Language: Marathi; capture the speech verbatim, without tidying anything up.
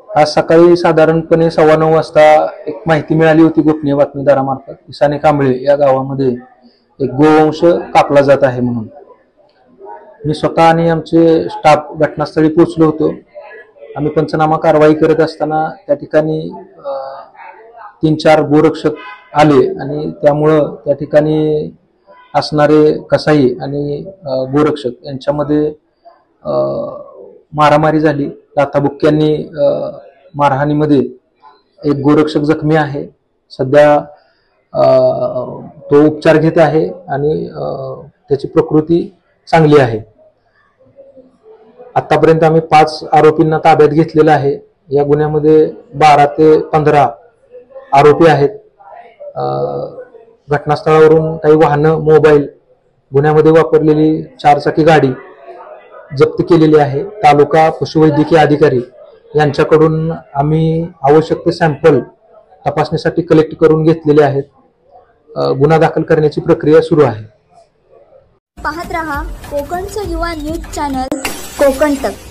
आज सकाळी साधारणपणे सव्वा नऊ वाजता एक माहिती मिळाली होती गोपनीय बातमीदारामार्फत की साने कांबळे या गावामध्ये एक गोवंश कापला जात आहे म्हणून. मी स्वतः आणि आमचे स्टाफ घटनास्थळी पोहोचलो होतो. आम्ही पंचनामा कारवाई करत असताना त्या ठिकाणी तीन चार गोरक्षक आले आणि त्यामुळं त्या ठिकाणी असणारे कसाई आणि गोरक्षक यांच्यामध्ये मारामारी झाली. लाथाबुक्क्यांनी मारहाणीमध्ये एक गोरक्षक जखमी आहे. सध्या तो उपचार घेत आहे आणि त्याची प्रकृती चांगली आहे. आतापर्यंत आम्ही पाच आरोपींना ताब्यात घेतलेलं आहे. या गुन्ह्यामध्ये बारा ते पंधरा आरोपी आहेत. घटनास्थळावरून काही वाहनं, मोबाईल, गुन्ह्यामध्ये वापरलेली चारचाकी गाडी जप्त केलेली आहे. तालुका पशुवैद्यकीय अधिकारी यांच्याकडून आम्ही आवश्यक ते सॅम्पल तपासणीसाठी कलेक्ट करून घेतलेले आहेत. गुन्हा दाखल करण्याची प्रक्रिया सुरू आहे. पाहत रहा कोकणचं युवा न्यूज चॅनल कोकण तक.